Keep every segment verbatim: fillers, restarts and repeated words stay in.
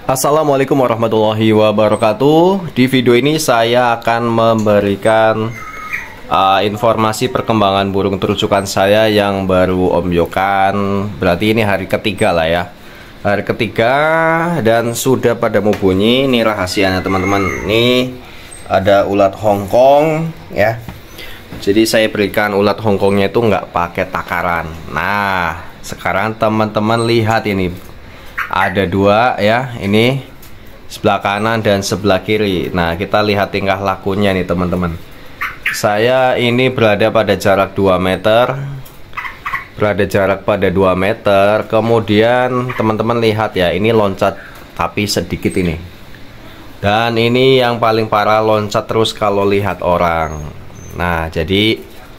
Assalamualaikum warahmatullahi wabarakatuh. Di video ini saya akan memberikan uh, informasi perkembangan burung terucukan saya yang baru ombyokan. Berarti ini hari ketiga lah ya, hari ketiga dan sudah pada mau bunyi. Ini rahasianya teman-teman. Ini ada ulat Hongkong ya. Jadi saya berikan ulat Hongkongnya itu nggak pakai takaran. Nah sekarang teman-teman lihat ini. Ada dua ya, ini sebelah kanan dan sebelah kiri. Nah kita lihat tingkah lakunya nih teman-teman. Saya ini berada pada jarak dua meter, berada jarak pada dua meter. Kemudian teman-teman lihat ya, ini loncat tapi sedikit ini. Dan ini yang paling parah, loncat terus kalau lihat orang. Nah jadi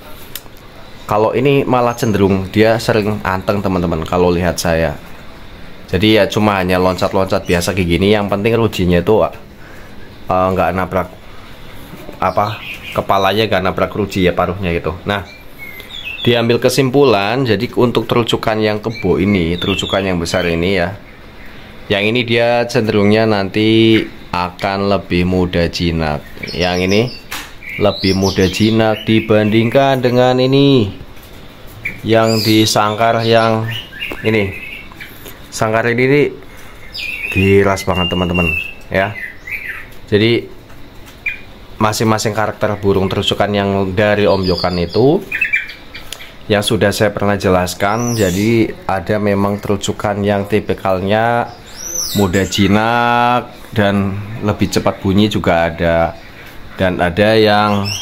kalau ini malah cenderung dia sering anteng teman-teman kalau lihat saya. Jadi ya cuma hanya loncat-loncat biasa kayak gini. Yang penting rujinya itu nggak uh, nabrak apa kepalanya, nggak nabrak ruji ya, paruhnya itu. Nah diambil kesimpulan, jadi untuk terucukan yang kebo ini, terucukan yang besar ini ya, yang ini dia cenderungnya nanti akan lebih mudah jinak. Yang ini lebih mudah jinak dibandingkan dengan ini yang disangkar yang ini. Sangkar ini giras banget teman-teman ya. Jadi masing-masing karakter burung terucukan yang dari ombyokan itu yang sudah saya pernah jelaskan. Jadi ada memang terucukan yang tipikalnya mudah jinak dan lebih cepat bunyi juga ada, dan ada yang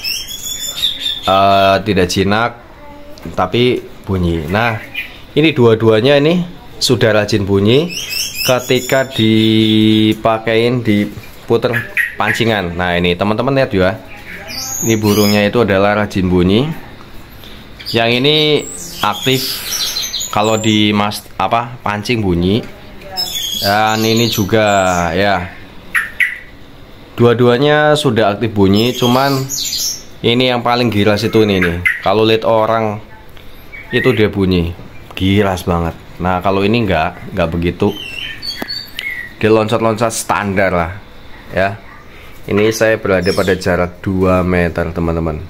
uh, tidak jinak tapi bunyi. Nah ini dua-duanya ini sudah rajin bunyi ketika dipakein diputer pancingan. Nah ini teman-teman lihat ya, ini burungnya itu adalah rajin bunyi. Yang ini aktif kalau di mas apa pancing bunyi, dan ini juga ya dua-duanya sudah aktif bunyi. Cuman ini yang paling giras itu ini nih, kalau lihat orang itu dia bunyi giras banget. Nah kalau ini enggak, enggak begitu. Dia loncat-loncat standar lah ya. Ini saya berada pada jarak dua meter teman-teman.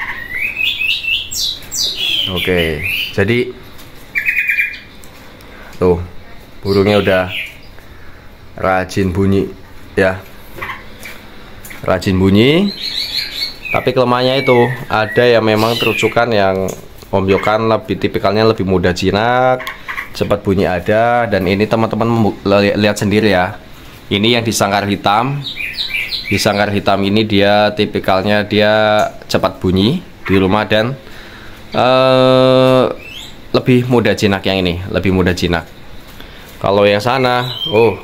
Oke, jadi tuh burungnya udah rajin bunyi ya, rajin bunyi. Tapi kelemahannya itu ada yang memang terucukan yang ombyokan lebih tipikalnya lebih mudah jinak, cepat bunyi ada. Dan ini teman-teman lihat sendiri ya, ini yang disangkar hitam. Disangkar hitam ini dia tipikalnya dia cepat bunyi di rumah dan uh, lebih mudah jinak. Yang ini lebih mudah jinak. Kalau yang sana oh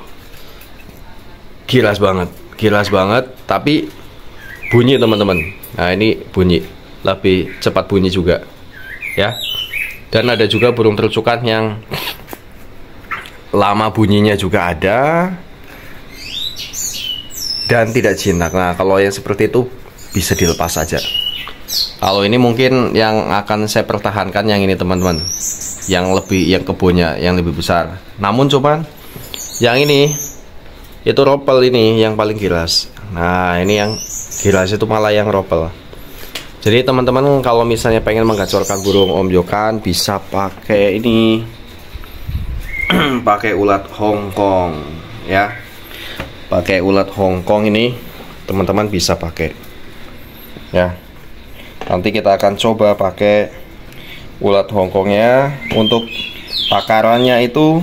gilas banget, gilas banget tapi bunyi teman-teman. Nah ini bunyi, lebih cepat bunyi juga ya. Dan ada juga burung terucukan yang lama bunyinya juga ada dan tidak jinak. Nah kalau yang seperti itu bisa dilepas saja. Kalau ini mungkin yang akan saya pertahankan yang ini teman-teman, yang lebih yang kebonya yang lebih besar. Namun cuman yang ini itu ropel, ini yang paling giras. Nah ini yang giras itu malah yang ropel. Jadi teman-teman kalau misalnya pengen menggacorkan burung ombyokan bisa pakai ini, pakai ulat Hongkong ya, pakai ulat Hongkong ini teman-teman bisa pakai ya. Nanti kita akan coba pakai ulat Hongkongnya. Untuk takarannya itu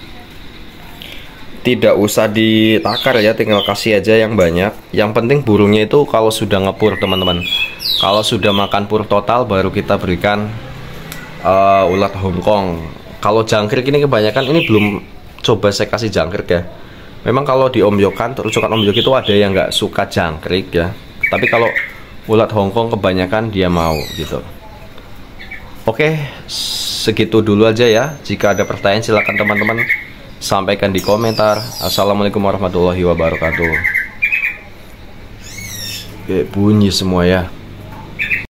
tidak usah ditakar ya, tinggal kasih aja yang banyak. Yang penting burungnya itu kalau sudah ngepur teman-teman, kalau sudah makan pur total baru kita berikan uh, ulat Hongkong. Kalau jangkrik ini kebanyakan ini belum coba saya kasih jangkrik ya. Memang kalau di ombyokan, terucukan ombyok itu ada yang nggak suka jangkrik ya. Tapi kalau ulat Hongkong kebanyakan dia mau gitu. Oke, segitu dulu aja ya. Jika ada pertanyaan silakan teman-teman sampaikan di komentar. Assalamualaikum warahmatullahi wabarakatuh. Oke, bunyi semua ya.